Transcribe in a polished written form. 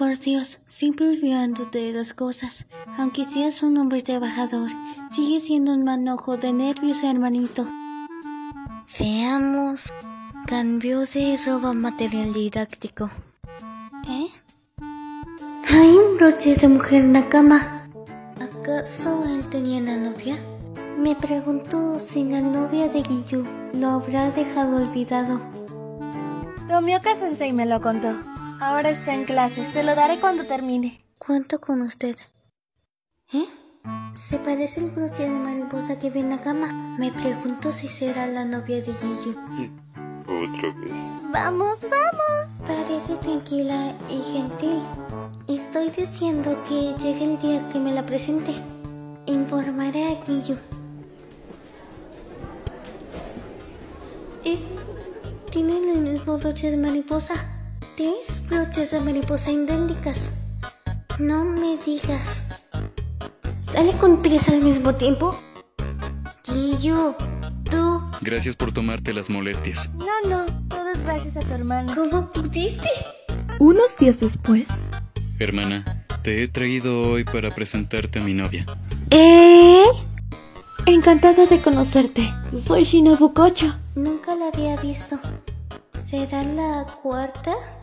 Por Dios, siempre olvidándote de las cosas. Aunque seas un hombre trabajador, sigues siendo un manojo de nervios, hermanito. Veamos. Cambio de ropa material didáctico. ¿Eh? Hay un broche de mujer en la cama. ¿Acaso él tenía una novia? Me pregunto si la novia de Guillu lo habrá dejado olvidado. Tomioka Sensei me lo contó. Ahora está en clase, se lo daré cuando termine. Cuento con usted. ¿Eh? Se parece el broche de mariposa que vi en la cama. Me pregunto si será la novia de Guillu. Otra vez. ¡Vamos, vamos! Pareces tranquila y gentil. Estoy diciendo que llegue el día que me la presente. Informaré a Guillu. ¿Tienen el mismo broche de mariposa? ¿Tienes broches de mariposa idénticas? No me digas. ¿Sale con tres al mismo tiempo? Guillu, tú... Gracias por tomarte las molestias. No, todo es gracias a tu hermano. ¿Cómo pudiste? Unos días después. Hermana, te he traído hoy para presentarte a mi novia. Encantada de conocerte. Soy Shinobu Kocho. Nunca la había visto. ¿Será la cuarta?